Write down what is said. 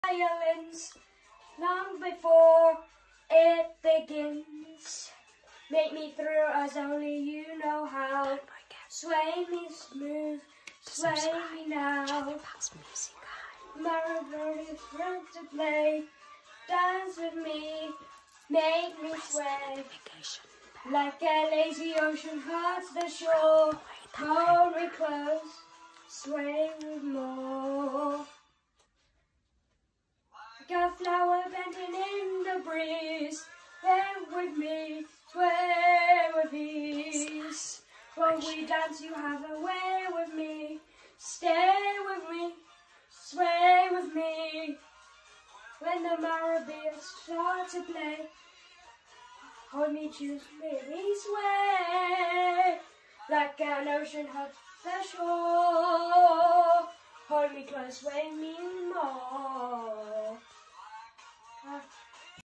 violence long before it begins. Make me through as only you know how. Sway me smooth, sway me now. My road is ready to play. Dance with me, make me sway. Like a lazy ocean hugs the shore. Hold me close, sway with more. Like a flower bending in the breeze. Bend with me, sway with ease. When we dance, you have a way with me. Stay with me, sway with me. When the marabouts start to play, hold me, choose me, sway. Like an ocean hugs the shore. Hold me close, sway me more.